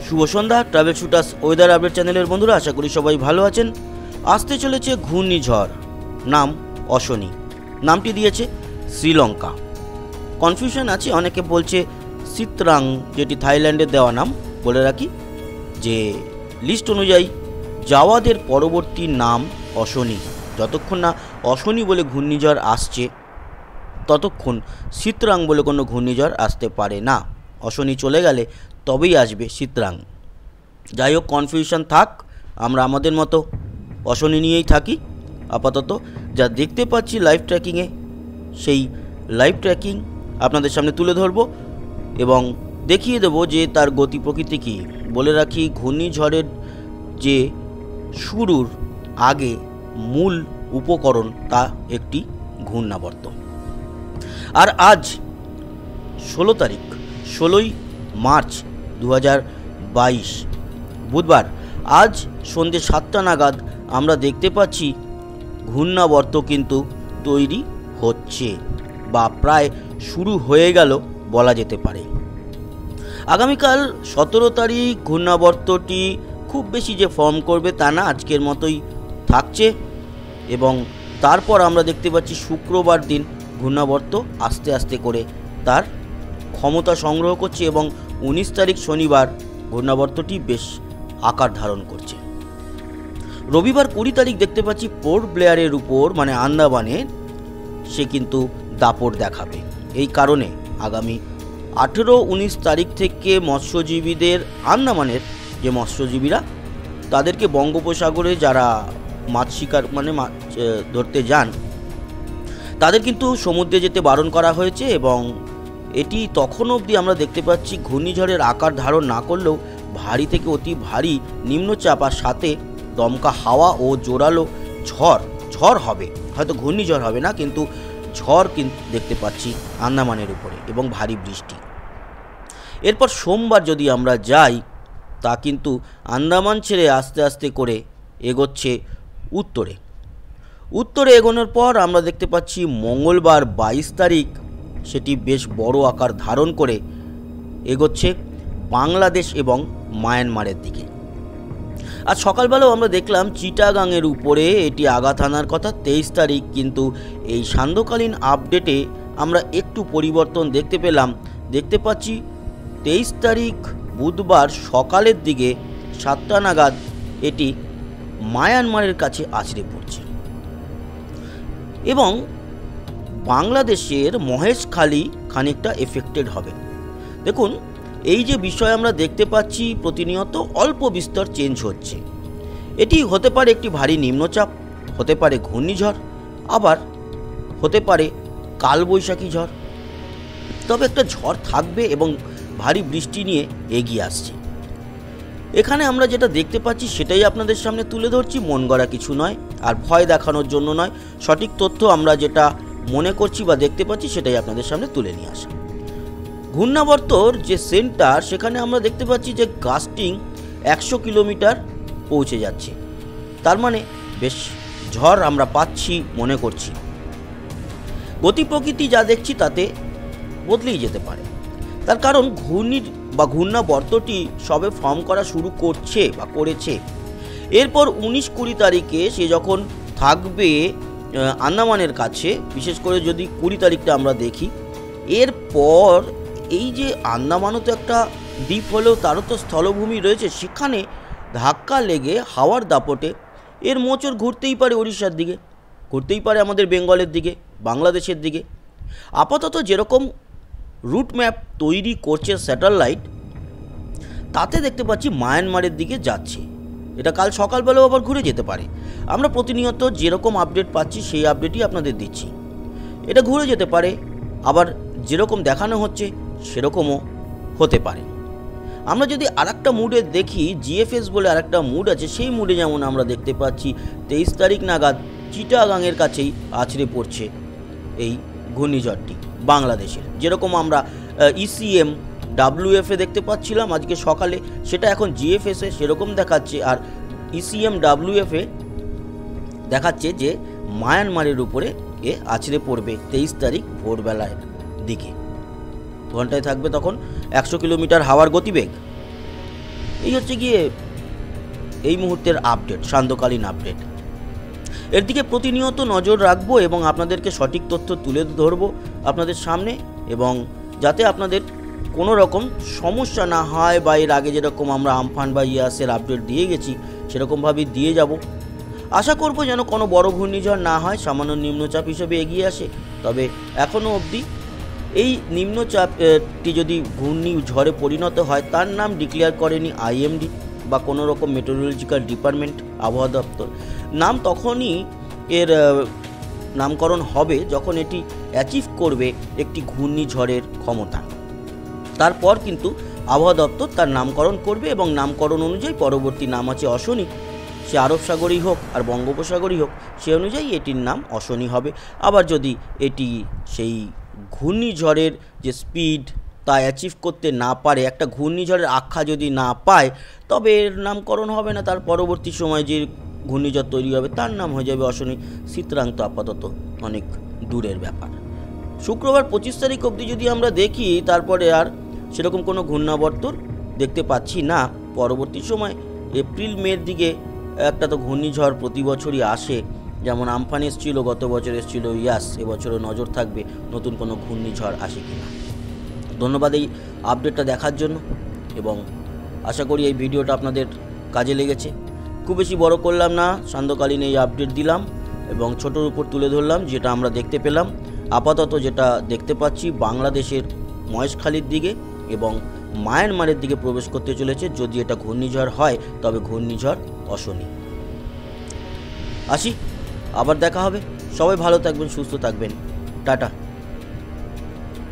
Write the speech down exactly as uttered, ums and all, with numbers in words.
শুভ সন্ধ্যা। Travel shooters weather update চ্যানেলের বন্ধুরা, আশা করি সবাই ভালো আছেন। আসতে চলেছে ঘূর্ণিঝড়, নাম অশনি। নামটি দিয়েছে শ্রীলঙ্কা। কনফিউশন আছে, অনেকে বলছে সিত্রাং, যেটি থাইল্যান্ডের দেওয়া নাম। বলে রাখি যে লিস্ট অনুযায়ী জাওয়াদের পরবর্তী নাম অশনি। যতক্ষণ না অশনি বলে ঘূর্ণিঝড় আসছে ততক্ষণ সিত্রাং বলে কোনো ঘূর্ণিঝড় আসতে পারে না। অশনি চলে গেলে তবেই আসবে সিত্রাং। যাই হোক, কনফিউশন থাক, আমরা আমাদের মতো অশনি নিয়েই থাকি। আপাতত যা দেখতে পাচ্ছি লাইভ ট্র্যাকিংয়ে, সেই লাইভ ট্র্যাকিং আপনাদের সামনে তুলে ধরব এবং দেখিয়ে দেব যে তার গতি প্রকৃতি কী। বলে রাখি, ঘূর্ণিঝড়ের যে শুরুর আগে মূল উপকরণ তা একটি ঘূর্ণাবর্ত। আর আজ ষোলো তারিখ ষোলোই মার্চ দু হাজার বাইশ বুধবার, আজ সন্ধ্যে সাতটা নাগাদ আমরা দেখতে পাচ্ছি ঘূর্ণাবর্ত কিন্তু তৈরি হচ্ছে বা প্রায় শুরু হয়ে গেল বলা যেতে পারে। আগামীকাল সতেরো তারিখ ঘূর্ণাবর্তটি খুব বেশি যে ফর্ম করবে তা না, আজকের মতোই থাকছে। এবং তারপর আমরা দেখতে পাচ্ছি শুক্রবার দিন ঘূর্ণাবর্ত আস্তে আস্তে করে তার ক্ষমতা সংগ্রহ করছে এবং উনিশ তারিখ শনিবার ঘূর্ণাবর্তটি বেশ আকার ধারণ করছে। রবিবার কুড়ি তারিখ দেখতে পাচ্ছি পোর্ট ব্লেয়ারের উপর, মানে আন্দামানে সে কিন্তু দাপট দেখাবে। এই কারণে আগামী আঠেরো উনিশ তারিখ থেকে মৎস্যজীবীদের, আন্দামানের যে মৎস্যজীবীরা, তাদেরকে বঙ্গোপসাগরে যারা মাছ শিকার মানে মাছ ধরতে যান, তাদের কিন্তু সমুদ্রে যেতে বারণ করা হয়েছে। এবং এটি তখন অবধি আমরা দেখতে পাচ্ছি ঘূর্ণিঝড়ের আকার ধারণ না করলেও ভারী থেকে অতি ভারী নিম্নচাপ আর সাথে দমকা হাওয়া ও জোরালো ঝড় ঝড় হবে। হয়তো ঘূর্ণিঝড় হবে না, কিন্তু ঝড় কিন্তু দেখতে পাচ্ছি আন্দামানের উপরে এবং ভারী বৃষ্টি। এরপর সোমবার যদি আমরা যাই, তা কিন্তু আন্দামান ছেড়ে আস্তে আস্তে করে এগোচ্ছে উত্তরে। উত্তরে এগোনোর পর আমরা দেখতে পাচ্ছি মঙ্গলবার বাইশ তারিখ সেটি বেশ বড় আকার ধারণ করে এগোচ্ছে বাংলাদেশ এবং মায়ানমারের দিকে। আর সকালবেলাও আমরা দেখলাম চিটাগাংয়ের উপরে এটি আঘাত হানার কথা তেইশ তারিখ, কিন্তু এই সান্ধ্যকালীন আপডেটে আমরা একটু পরিবর্তন দেখতে পেলাম। দেখতে পাচ্ছি তেইশ তারিখ বুধবার সকালের দিকে সাতটা নাগাদ এটি মায়ানমারের কাছে আছড়ে পড়ছে এবং বাংলাদেশের মহেশখালী খানিকটা এফেক্টেড হবে। দেখুন, এই যে বিষয় আমরা দেখতে পাচ্ছি প্রতিনিয়ত অল্প বিস্তর চেঞ্জ হচ্ছে। এটি হতে পারে একটি ভারী নিম্নচাপ, হতে পারে ঘূর্ণিঝড়, আবার হতে পারে কালবৈশাখী ঝড়। তবে একটা ঝড় থাকবে এবং ভারী বৃষ্টি নিয়ে এগিয়ে আসছে। এখানে আমরা যেটা দেখতে পাচ্ছি সেটাই আপনাদের সামনে তুলে ধরছি, মন গড়া কিছু নয় আর ভয় দেখানোর জন্য নয়। সঠিক তথ্য আমরা যেটা মনে করছি বা দেখতে পাচ্ছি সেটাই আপনাদের সামনে তুলে নিয়ে আসা। ঘূর্ণাবর্তর যে সেন্টার, সেখানে আমরা দেখতে পাচ্ছি যে গাস্টিং একশো কিলোমিটার পৌঁছে যাচ্ছে। তার মানে বেশ ঝড় আমরা পাচ্ছি মনে করছি। গতি প্রকৃতি যা দেখছি তাতে বদলেই যেতে পারে। তার কারণ ঘূর্ণি বা ঘূর্ণাবর্তটি সবে ফর্ম করা শুরু করছে বা করেছে। এরপর উনিশ কুড়ি তারিখে সে যখন থাকবে আন্দামানের কাছে, বিশেষ করে যদি কুড়ি তারিখটা আমরা দেখি, এরপর এই যে আন্দামানও তো একটা দ্বীপ হলেও তারও তো স্থলভূমি রয়েছে, সেখানে ধাক্কা লেগে হাওয়ার দাপটে এর মোচড় ঘুরতেই পারে উড়িষ্যার দিকে, ঘুরতেই পারে আমাদের বেঙ্গলের দিকে, বাংলাদেশের দিকে। আপাতত যেরকম রুট ম্যাপ তৈরি করছে স্যাটেলাইট, তাতে দেখতে পাচ্ছি মায়ানমারের দিকে যাচ্ছে। এটা কাল সকালবেলাও আবার ঘুরে যেতে পারে। আমরা প্রতিনিয়ত যেরকম আপডেট পাচ্ছি সেই আপডেটই আপনাদের দিচ্ছি। এটা ঘুরে যেতে পারে, আবার যেরকম দেখানো হচ্ছে সেরকমও হতে পারে। আমরা যদি আরেকটা মুডে দেখি, জিএফএস বলে আরেকটা মুড আছে, সেই মুডে যেমন আমরা দেখতে পাচ্ছি তেইশ তারিখ নাগাদ চিটাগাংয়ের কাছেই আছড়ে পড়ছে এই ঘূর্ণিঝড়টি বাংলাদেশের। যেরকম আমরা ইসিএম ডাব্লিউএফে দেখতে পাচ্ছিলাম আজকে সকালে, সেটা এখন জিএফএসে সেরকম দেখাচ্ছে। আর ইসিএম ডাব্লিউএফে দেখাচ্ছে যে মায়ানমারের উপরে এ আছড়ে পড়বে তেইশ তারিখ ভোরবেলার দিকে। ঘন্টায় থাকবে তখন একশো কিলোমিটার হাওয়ার গতিবেগ। এই হচ্ছে গিয়ে এই মুহূর্তের আপডেট, সান্ধ্যকালীন আপডেট। এর দিকে প্রতিনিয়ত নজর রাখবো এবং আপনাদেরকে সঠিক তথ্য তুলে ধরবো আপনাদের সামনে, এবং যাতে আপনাদের কোনো রকম সমস্যা না হয়, বা এর আগে যেরকম আমরা আমফান বা ইয়াসের আপডেট দিয়ে গেছি সেরকমভাবেই দিয়ে যাব। আশা করব যেন কোনো বড় ঘূর্ণিঝড় না হয়, সামান্য নিম্নচাপ হিসেবে এগিয়ে আসে। তবে এখনও অবধি এই নিম্নচাপটি যদি ঘূর্ণিঝড়ে পরিণত হয় তার নাম ডিক্লেয়ার করেনি আইএমডি বা কোনো রকম মেটেরোলজিক্যাল ডিপার্টমেন্ট, আবহাওয়া দপ্তর। নাম তখনই এর নামকরণ হবে যখন এটি অ্যাচিভ করবে একটি ঘূর্ণিঝড়ের ক্ষমতা। তারপর কিন্তু আবহাওয়া দপ্তর তার নামকরণ করবে, এবং নামকরণ অনুযায়ী পরবর্তী নাম আছে অশনি। সে আরব সাগরই হোক আর বঙ্গোপসাগরই হোক, সে অনুযায়ী এটির নাম অশনি হবে। আবার যদি এটি সেই ঘূর্ণিঝড়ের যে স্পিড তা অ্যাচিভ করতে না পারে, একটা ঘূর্ণিঝড়ের আখ্যা যদি না পায়, তবে এর নামকরণ হবে না। তার পরবর্তী সময় যে ঘূর্ণিঝড় তৈরি হবে তার নাম হয়ে যাবে অশনি। সুতরাং তো আপাতত অনেক দূরের ব্যাপার। শুক্রবার পঁচিশ তারিখ অবধি যদি আমরা দেখি, তারপরে আর সেরকম কোনো ঘূর্ণাবর্তর দেখতে পাচ্ছি না। পরবর্তী সময় এপ্রিল মের দিকে একটা তো ঘূর্ণিঝড় প্রতি বছরই আসে, যেমন আমফান এসেছিল গত বছর, এসেছিল ইয়াস, এবছরও নজর থাকবে নতুন কোনো ঘূর্ণিঝড় আসে কিনা। ধন্যবাদ এই আপডেটটা দেখার জন্য, এবং আশা করি এই ভিডিওটা আপনাদের কাজে লেগেছে। খুব বেশি বড় করলাম না, সান্ধ্যকালীন এই আপডেট দিলাম এবং ছোটোর উপর তুলে ধরলাম যেটা আমরা দেখতে পেলাম। আপাতত যেটা দেখতে পাচ্ছি, বাংলাদেশের মহেশখালীর দিকে এবং মায়ানমারের দিকে প্রবেশ করতে চলেছে। যদি এটা ঘূর্ণিঝড় হয় তবে ঘূর্ণিঝড় অশনি। আসি, আবার দেখা হবে। সবাই ভালো থাকবেন, সুস্থ থাকবেন। টাটা।